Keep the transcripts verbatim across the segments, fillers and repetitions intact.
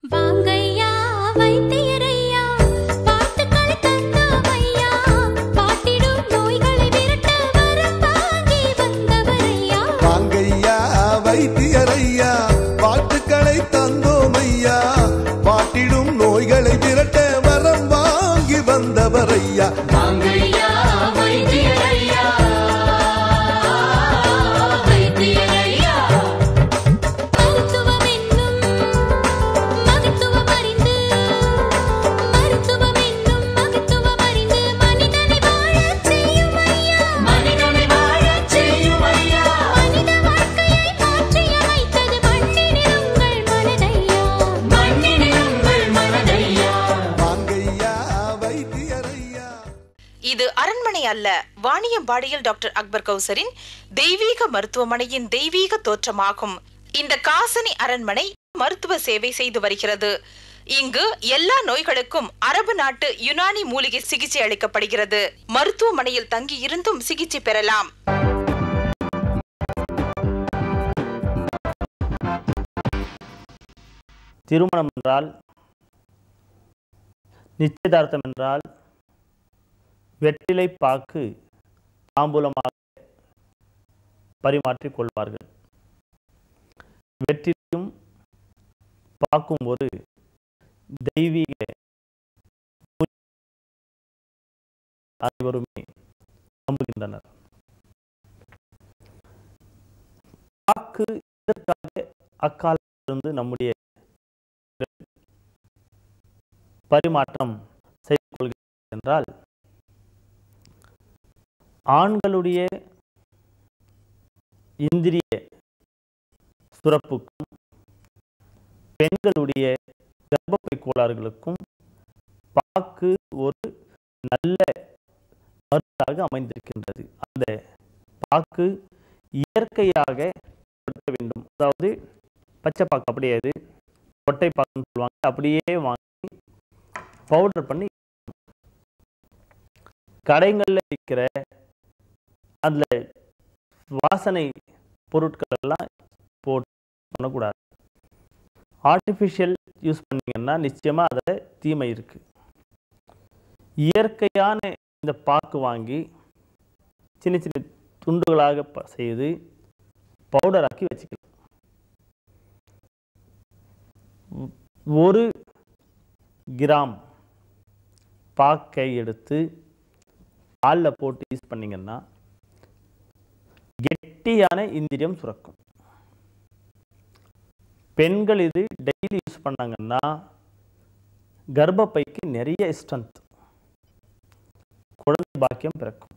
வாங்கையா வைத்தியரையா பாட்டுக்களை தந்தோமையா பாட்டிடும் நோய்களை விரட்ட வரம் வாங்கி வந்தவரையா வாங்கையா வைத்தியரையா பாட்டுக்களை தந்தோமையா பாட்டிடும் நோய்களை விரட்ட வரம் வாங்கி வந்தவரையா வாங்கையா வைத்தியரையா வைத்தியரையா மருத்துவம் என்னும் மகத்துவம் அறிந்து மருத்துவம் என்னும் மகத்துவம் அறிந்து மனிதனை வாழச் செய்யும் ஐயா மனிதனை வாழச் செய்யும் ஐயா மனித வாழ்க்கையை மாற்றி அமைத்தது மண்ணினில் உங்கள் மனதையா மண்ணினில் உங்கள் மனதையா வாங்கையா வைத்தியரையா. இது அரண்மனை அல்ல, வாணியம்பாடியில் டாக்டர் அக்பர் கௌசரின் தெய்வீக மருத்துவமனையின் தெய்வீக தோற்றமாகும். இந்த காசனி அரண்மனை மருத்துவ சேவை செய்து வருகிறது. இங்கு எல்லா நோய்களுக்கும் அரபு நாட்டு யுனானி மூலிகை சிகிச்சை அளிக்கப்படுகிறது. மருத்துவமனையில் தங்கி இருந்தும் சிகிச்சை பெறலாம். திருமணம் என்றால், நிச்சயதார்த்தம் என்றால் வெற்றிலை பாக்கு தாம்பூலமாக பரிமாற்றிக் கொள்வார்கள். வெற்றிலையும் பாக்கும் ஒரு தெய்வீக அனைவருமே நம்புகின்றனர். பாக்கு இதற்காக அக்காலத்திலிருந்து நம்முடைய பரிமாற்றம் செய்து கொள்கிறது என்றால், ஆண்களுடைய இந்திரிய சுரப்புக்கும் பெண்களுடைய கர்ப்பப்பை கோளாறுகளுக்கும் பாக்கு ஒரு நல்ல மருந்தாக அமைந்திருக்கின்றது. அந்த பாக்கு இயற்கையாக கொடுக்க வேண்டும். அதாவது பச்சை பாக்கு அப்படியே அது கொட்டை பாக்குன்னு சொல்லுவாங்க, அப்படியே வாங்கி பவுடர் பண்ணி கடைகளில் விற்கிற அந்த வாசனை பொருட்கள் எல்லாம் போட்டு பண்ணக்கூடாது. ஆர்டிஃபிஷியல் யூஸ் பண்ணிங்கன்னா நிச்சயமாக அதில் தீமை இருக்குது. இயற்கையான இந்த பாக்கு வாங்கி சின்ன சின்ன துண்டுகளாக செய்து பவுடராக்கி வச்சுக்கலாம். ஒரு கிராம் பாக்கை எடுத்து பாலில் போட்டு யூஸ் பண்ணிங்கன்னா கெட்டியான இந்திரியம் சுரக்கும். பெண்கள் இது டெய்லி யூஸ் பண்ணாங்கன்னா கர்ப்பப்பைக்கு நிறைய ஸ்ட்ரென்த், குழந்தை பாக்கியம் பிறக்கும்.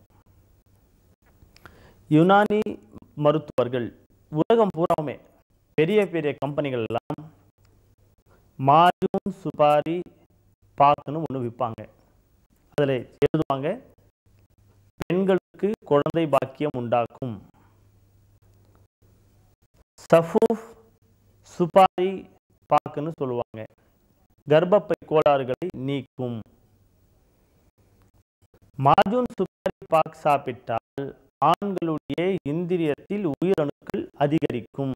யுனானி மருத்துவர்கள் உலகம் பூராவுமே பெரிய பெரிய கம்பெனிகள் எல்லாம் மாஜூன் சுபாரி பாக்குன்னு ஒன்று விற்பாங்க. அதில் எழுதுவாங்க, பெண்களுக்கு குழந்தை பாக்கியம் உண்டாக்கும். சஃபூஃப் சுபாரி பாக்குன்னு சொல்லுவாங்க, கர்ப்பப்பை கோளாறுகளை நீக்கும். மாஜூன் சுபாரி பாக் சாப்பிட்டால் ஆண்களுடைய இந்திரியத்தில் உயிரணுக்கள் அதிகரிக்கும்.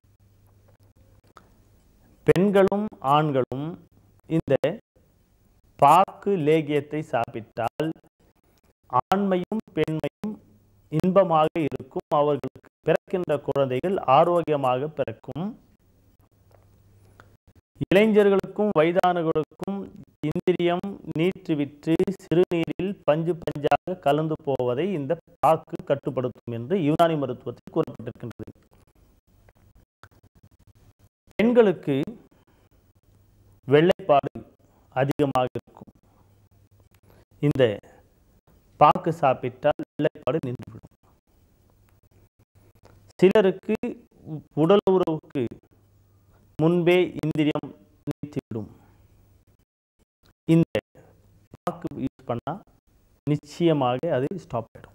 பெண்களும் ஆண்களும் இந்த பாக்கு லேகியத்தை சாப்பிட்டால் ஆண்மையும் பெண்மையும் இன்பமாக இருக்கும். அவர்களுக்கு பிறக்கின்ற குழந்தைகள் ஆரோக்கியமாக பிறக்கும். இளைஞர்களுக்கும் வயதானவர்களுக்கும் இந்திரியம் நீற்றுவிட்டு சிறுநீரில் பஞ்சு பஞ்சாக கலந்து போவதை இந்த பாக்கு கட்டுப்படுத்தும் என்று யுனானி மருத்துவத்தில் கூறப்பட்டிருக்கின்றது. பெண்களுக்கு வெள்ளைப்பாடு அதிகமாக இருக்கும். இந்த பாக்கு சாப்பிட்டால் வெள்ளைப்பாடு நின்றுவிடும். சிலருக்கு உடல் உறவுக்கு முன்பே இந்திரியம் நீட்டிவிடும். இந்த பாக்கு யூஸ் பண்ணால் நிச்சயமாக அது ஸ்டாப் ஆகிடும்.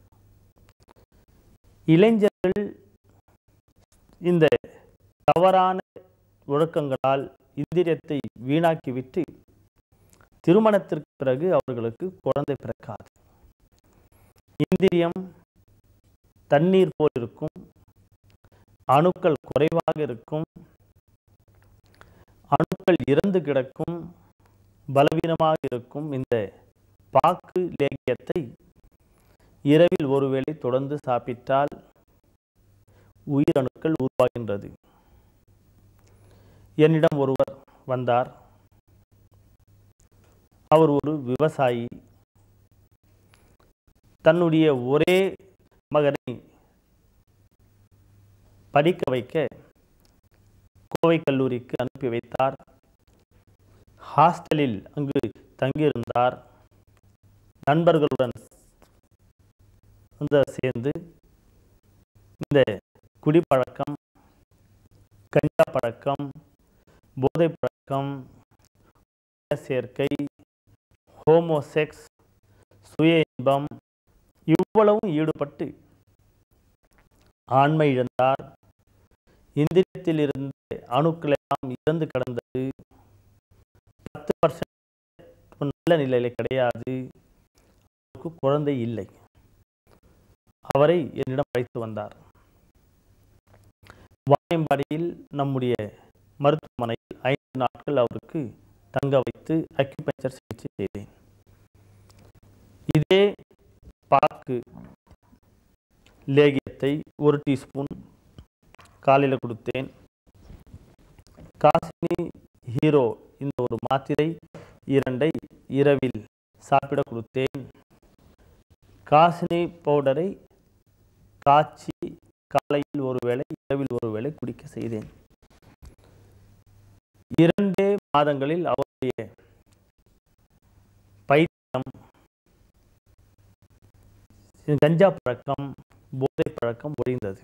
இளைஞர்கள் இந்த தவறான ஒழுக்கங்களால் இந்திரியத்தை வீணாக்கிவிட்டு திருமணத்திற்கு பிறகு அவர்களுக்கு குழந்தை பிறக்காது. இந்திரியம் தண்ணீர் போல் இருக்கும், அணுக்கள் குறைவாக இருக்கும், அணுக்கள் இறந்து கிடக்கும் பலவீனமாக இருக்கும் இந்த பாக்கு லேகியத்தை இரவில் ஒருவேளை தொடர்ந்து சாப்பிட்டால் உயிரணுக்கள் உருவாகின்றது. என்னிடம் ஒருவர் வந்தார். அவர் ஒரு விவசாயி. தன்னுடைய ஒரே மகனை படிக்க வைக்க கோவை கல்லூரிக்கு அனுப்பி வைத்தார். ஹாஸ்டலில் அங்கு தங்கியிருந்தார். நண்பர்களுடன் வந்து சேர்ந்து இந்த குடிப்பழக்கம், கஞ்சா பழக்கம், போதை பழக்கம், சேர்க்கை, ஹோமோசெக்ஸ், சுய இன்பம் இவ்வளவும் ஈடுபட்டு ஆண்மை இழந்தார். இந்திரியத்தில் இருந்து அணுக்கள் எல்லாம் இறந்து கிடந்தது. பத்து பர்சன்ட் நல்ல நிலையில கிடையாது. அவருக்கு குழந்தை இல்லை. அவரை என்னிடம் அழைத்து வந்தார். வாணியம்பாடியில் நம்முடைய மருத்துவமனையில் ஐந்து நாட்கள் அவருக்கு தங்க வைத்து அக்யூபஞ்சர் சிகிச்சை செய்தேன். இதே பாக்கு லேகியத்தை ஒரு டீஸ்பூன் காலையில் கொடுத்தேன். காசினி ஹீரோ இந்த ஒரு மாத்திரை இரண்டை இரவில் சாப்பிட கொடுத்தேன். காசினி பவுடரை காய்ச்சி காலையில் ஒரு வேளை இரவில் ஒரு வேளை குடிக்க செய்தேன். இரண்டே மாதங்களில் அவருடைய பைத்தியம், கஞ்சா பழக்கம், போதை பழக்கம் ஒழிந்தது.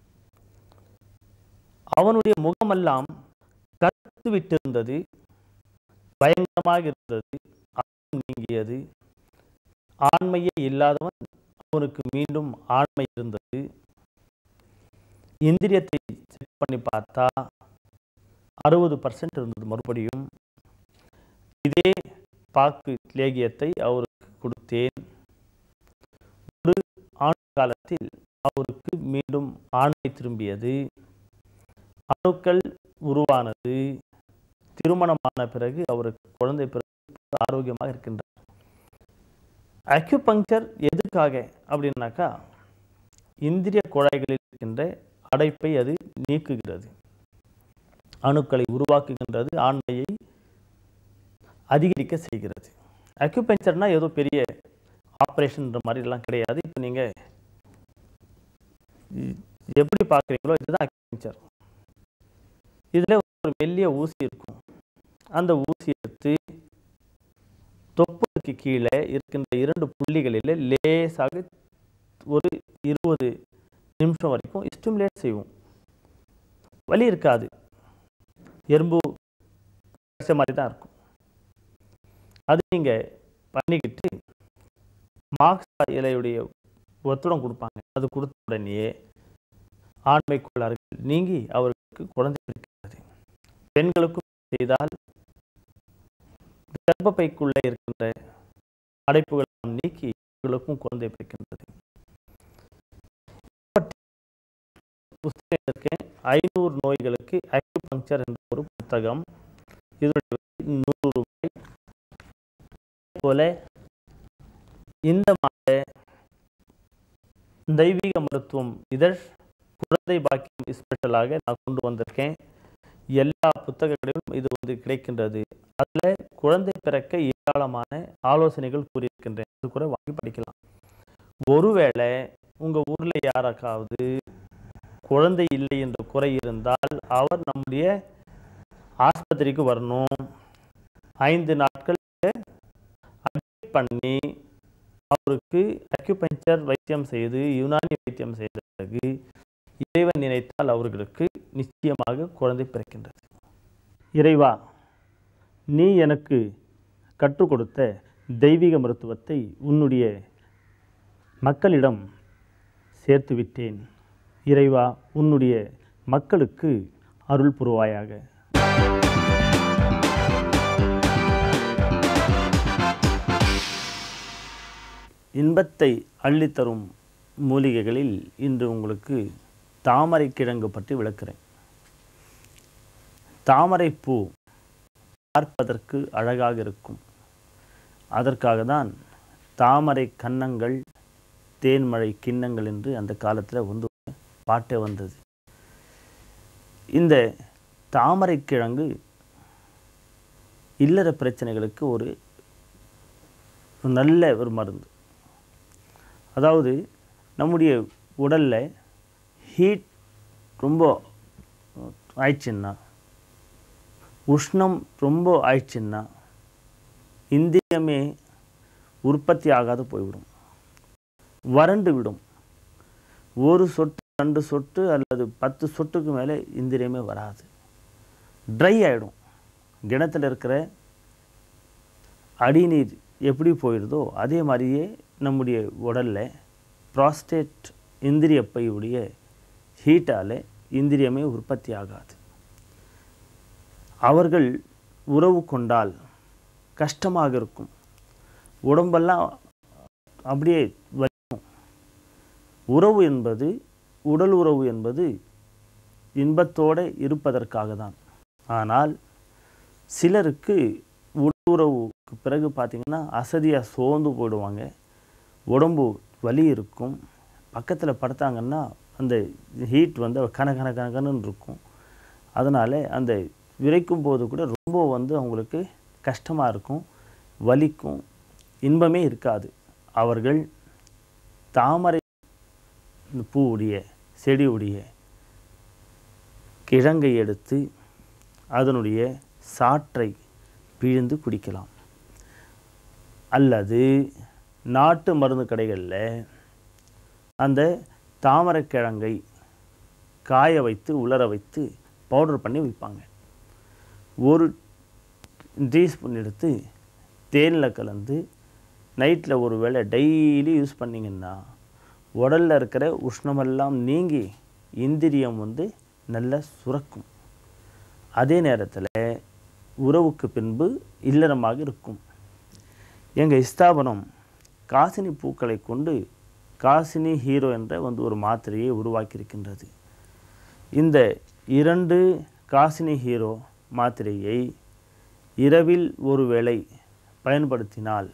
அவனுடைய முகமெல்லாம் கருத்து விட்டிருந்தது, பயங்கரமாக இருந்தது. நீங்கியது. ஆண்மையே இல்லாதவன் அவனுக்கு மீண்டும் ஆண்மை இருந்தது. இந்திரியத்தை செக் பண்ணி பார்த்தா அறுபது பர்சன்ட் இருந்தது. மறுபடியும் இதே பாக்கு லேகியத்தை அவருக்கு கொடுத்தேன். ஒரு ஆண்டு காலத்தில் அவருக்கு மீண்டும் ஆண்மை திரும்பியது. அணுக்கள் உருவானது. திருமணமான பிறகு அவருக்கு குழந்தை பிறகு ஆரோக்கியமாக இருக்கின்றார். அக்யூபங்க்சர் எதுக்காக அப்படின்னாக்கா, இந்திரிய குழாய்களில் இருக்கின்ற அடைப்பை அது நீக்குகிறது, அணுக்களை உருவாக்குகின்றது, ஆண்மையை அதிகரிக்க செய்கிறது. அக்யூபங்க்சர்னா ஏதோ பெரிய ஆப்ரேஷன்ன்ற மாதிரிலாம் கிடையாது. இப்போ நீங்கள் எப்படி பார்க்குறீங்களோ இதுதான் அக்யூபங்க்சர். இதில் ஒரு மெல்லிய ஊசி இருக்கும். அந்த ஊசி எடுத்து தொப்புளுக்கு கீழே இருக்கின்ற இரண்டு புள்ளிகளில் லேசாக ஒரு இருபது நிமிஷம் வரைக்கும் ஸ்டிமுலேட் செய்வோம். வலி இருக்காது, எறும்பு மாதிரி தான் இருக்கும். அது நீங்கள் பண்ணிக்கிட்டு மாக்ஸா இலையுடைய ஒத்துடம் கொடுப்பாங்க. அது கொடுத்த உடனேயே ஆண்மை கோளாறுகள் நீங்கி அவருக்கு குழந்தை பிறக்கிறது. பெண்களுக்கும் செய்தால் கர்ப்பப்பைக்குள்ளே இருக்கின்ற அடைப்புகள் நீக்கி அவர்களுக்கும் குழந்தை பிறக்கின்றது. புத்தகத்திற்கு ஐநூறு நோய்களுக்கு அக்யூபங்க்சர் என்ற ஒரு புத்தகம். இதனுடைய நூறு ரூபாய். போல இந்த மாத தெய்வீக மருத்துவம் இதழ் குழந்தை பாக்கியம் ஸ்பெஷலாக நான் கொண்டு வந்திருக்கேன். எல்லா புத்தகங்களிலும் இது வந்து கிடைக்கின்றது. அதில் குழந்தை பிறக்க ஏராளமான ஆலோசனைகள் கூறியிருக்கின்றேன். அது கூட வாங்கி படிக்கலாம். ஒருவேளை உங்கள் ஊரில் யாருக்காவது குழந்தை இல்லை என்ற குறை இருந்தால் அவர் நம்முடைய ஆஸ்பத்திரிக்கு வரணும். ஐந்து நாட்கள் அட்மிட் பண்ணி அவருக்கு அக்யூபங்க்சர் வைத்தியம் செய்து யுனானி வைத்தியம் செய்த பிறகு இறைவன் நினைத்தால் அவர்களுக்கு நிச்சயமாக குழந்தை பிறக்கின்றது. இறைவா, நீ எனக்கு கற்றுக் கொடுத்த தெய்வீக மருத்துவத்தை உன்னுடைய மக்களிடம் சேர்த்து விட்டேன். இறைவா, உன்னுடைய மக்களுக்கு அருள் புரிவாயாக. இன்பத்தை அள்ளித்தரும் மூலிகைகளில் இன்று உங்களுக்கு தாமரை கிழங்கு பற்றி விளக்குறேன். தாமரை பூ பார்ப்பதற்கு அழகாக இருக்கும். அதற்காக தான் தாமரை கன்னங்கள் தேன்மழை கிண்ணங்கள் என்று அந்த காலத்தில் வந்து பாட்டே வந்தது. இந்த தாமரை கிழங்கு இல்லற பிரச்சனைகளுக்கு ஒரு நல்ல ஒரு மருந்து. அதாவது நம்முடைய உடலில் ஹீட் ரொம்ப ஆயிடுச்சுன்னா, உஷ்ணம் ரொம்ப ஆயிடுச்சுன்னா இந்திரியமே உற்பத்தி ஆகாது போய்விடும், வறண்டு விடும். ஒரு சொட்டு ரெண்டு சொட்டு அல்லது பத்து சொட்டுக்கு மேலே இந்திரியமே வராது, ட்ரை ஆகிடும். கிணத்துல இருக்கிற அடிநீர் எப்படி போயிடுதோ அதே மாதிரியே நம்முடைய உடலில் ப்ராஸ்டேட் இந்திரிய பையுடைய ஹீட்டால் இந்திரியமே உற்பத்தி ஆகாது. அவர்கள் உறவு கொண்டால் கஷ்டமாக இருக்கும், உடம்பெல்லாம் அப்படியே வலிக்கும். உறவு என்பது, உடல் உறவு என்பது இன்பத்தோடு இருப்பதற்காக தான். ஆனால் சிலருக்கு உடல் உறவுக்கு பிறகு பார்த்திங்கன்னா அசதியாக சோர்ந்து போயிடுவாங்க, உடம்பு வலி இருக்கும். பக்கத்தில் படுத்தாங்கன்னா அந்த ஹீட் வந்து கன கன கனகன்னு இருக்கும். அதனால் அந்த விரைக்கும் போது கூட ரொம்ப வந்து அவங்களுக்கு கஷ்டமாக இருக்கும், வலிக்கும், இன்பமே இருக்காது. அவர்கள் தாமரை பூவுடைய செடியுடைய கிழங்கை எடுத்து அதனுடைய சாற்றை பிழிந்து குடிக்கலாம். அல்லது நாட்டு மருந்து கடைகளில் அந்த தாமரை கிழங்கை காய வைத்து உலர வைத்து பவுடர் பண்ணி வைப்பாங்க. ஒரு டீஸ்பூன் எடுத்து தேனில் கலந்து நைட்டில் ஒரு வேளை டெய்லி யூஸ் பண்ணிங்கன்னா உடலில் இருக்கிற உஷ்ணமெல்லாம் நீங்கி இந்திரியம் வந்து நல்லா சுரக்கும். அதே நேரத்தில் உறவுக்கு பின்பு இல்லறமாக இருக்கும். எங்கள் ஸ்தாபனம் காசினி பூக்களை கொண்டு காசினி ஹீரோ என்ற வந்து ஒரு மாத்திரையை உருவாக்கியிருக்கின்றது. இந்த இரண்டு காசினி ஹீரோ மாத்திரையை இரவில் ஒரு வேளை பயன்படுத்தினால்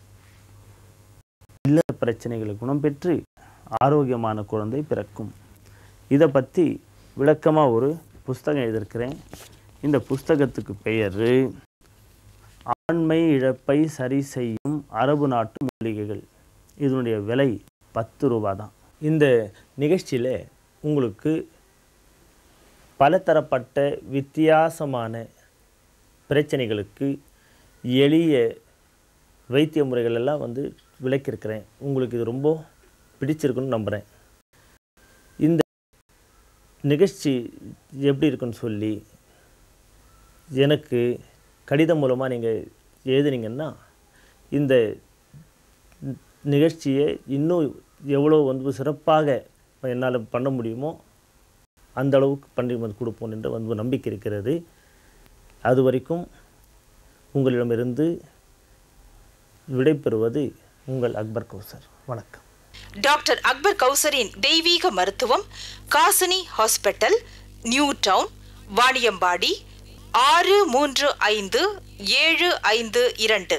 இல்லற பிரச்சனைகளை குணம் பெற்று ஆரோக்கியமான குழந்தை பிறக்கும். இதை பற்றி விளக்கமாக ஒரு புஸ்தகம் எழுதியிருக்கிறேன். இந்த புஸ்தகத்துக்கு பெயர் ஆண்மை இழப்பை சரி செய்யும் அரபு நாட்டு மூலிகைகள். இதனுடைய விலை பத்து ரூபா தான். இந்த நிகழ்ச்சியில் உங்களுக்கு பலதரப்பட்ட வித்தியாசமான பிரச்சனைகளுக்கு எளிய வைத்திய முறைகள் எல்லாம் வந்து விளக்கியிருக்கிறேன். உங்களுக்கு இது ரொம்ப பிடிச்சிருக்குன்னு நம்புகிறேன். இந்த நிகழ்ச்சி எப்படி இருக்குன்னு சொல்லி எனக்கு கடிதம் மூலமாக நீங்கள் எழுதுனீங்கன்னா இந்த நிகழ்ச்சியை இன்னும் எவ்வளோ வந்து சிறப்பாக என்னால் பண்ண முடியுமோ அந்த அளவுக்கு பண்ணி வந்து கொடுப்போம் என்ற வந்து நம்பிக்கை இருக்கிறது. அது வரைக்கும் உங்களிடமிருந்து விடைபெறுவது உங்கள் அக்பர் கௌசர். வணக்கம். டாக்டர் அக்பர் கௌசரின் தெய்வீக மருத்துவம், Kasini hospital, new town, Vaniyambadi, ஆறு மூன்று ஐந்து ஏழு ஐந்து இரண்டு.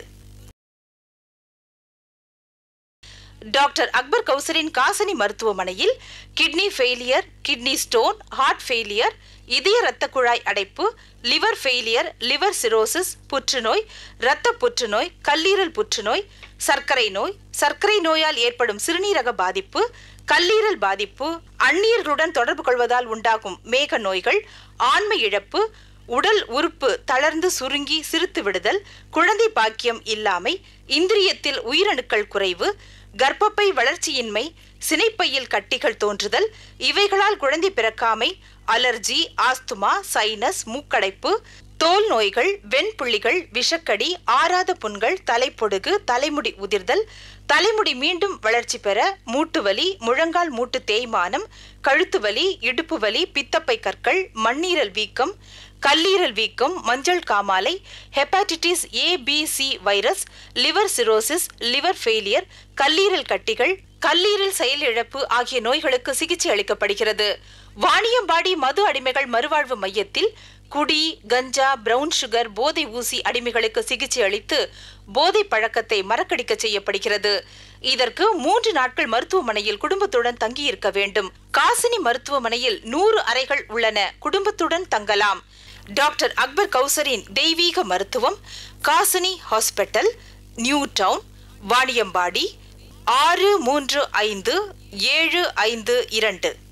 டாக்டர் அக்பர் கௌசரின் காசினி மருத்துவமனையில் kidney failure, kidney stone, heart failure, இதய இரத்த குழாய் அடைப்பு, லிவர் ஃபெயிலியர், லிவர் சிரோசிஸ், புற்றுநோய், இரத்த புற்றுநோய், கல்லீரல் புற்றுநோய், சர்க்கரை நோய், சர்க்கரை நோயால் ஏற்படும் சிறுநீரக பாதிப்பு, கல்லீரல் பாதிப்பு, அந்நியர்களுடன் தொடர்பு கொள்வதால் உண்டாகும் மேக நோய்கள், ஆண்மை இழப்பு, உடல் உறுப்பு தளர்ந்து சுருங்கி சிறுத்து விடுதல், குழந்தை பாக்கியம் இல்லாமை, இந்திரியத்தில் உயிரணுக்கள் குறைவு, கர்ப்பப்பை வளர்ச்சியின்மை, சினைப்பையில் கட்டிகள் தோன்றுதல், இவைகளால் குழந்தை பிறக்காமை, அலர்ஜி, ஆஸ்துமா, சைனஸ், மூக்கடைப்பு, தோல் நோய்கள், வெண்புள்ளிகள், விஷக்கடி, ஆறாத புண்கள், தலைப்பொடுகு, தலைமுடி உதிர்தல், தலைமுடி மீண்டும் வளர்ச்சி பெற, மூட்டுவலி, முழங்கால் மூட்டு தேய்மானம், கழுத்து வலி, இடுப்பு வலி, பித்தப்பை கற்கள், மண்ணீரல் வீக்கம், கல்லீரல் வீக்கம், மஞ்சள் காமாலை, hepatitis A B C virus, liver cirrhosis, liver failure, கல்லீரல் கட்டிகள், கல்லீரல் செயலிழப்பு ஆகிய நோய்களுக்கு சிகிச்சை அளிக்கப்படுகிறது. வாணியம்பாடி மது அடிமைகள் மறுவாழ்வு மையத்தில் குடி, கஞ்சா, பிரவுன் சுகர், போதை ஊசி அடிமைகளுக்கு சிகிச்சை அளித்து போதை பழக்கத்தை மறக்கடிக்க செய்யப்படுகிறது. இதற்கு மூன்று நாட்கள் மருத்துவமனையில் குடும்பத்துடன் தங்கியிருக்க வேண்டும். காசினி மருத்துவமனையில் நூறு அறைகள் உள்ளன. குடும்பத்துடன் தங்கலாம். டாக்டர் அக்பர் கௌசரின் தெய்வீக மருத்துவம், Kasini hospital, new town, Vaniyambadi, ஆறு மூன்று ஐந்து ஏழு ஐந்து இரண்டு.